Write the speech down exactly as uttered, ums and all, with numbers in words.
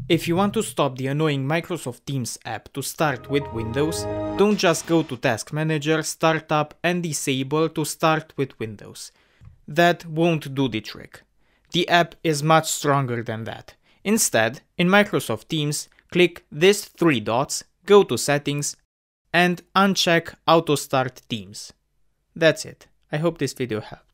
If you want to stop the annoying Microsoft Teams app to start with Windows, don't just go to Task Manager, Startup and Disable to start with Windows. That won't do the trick. The app is much stronger than that. Instead, in Microsoft Teams, click these three dots, go to Settings, and uncheck Auto Start Teams. That's it. I hope this video helped.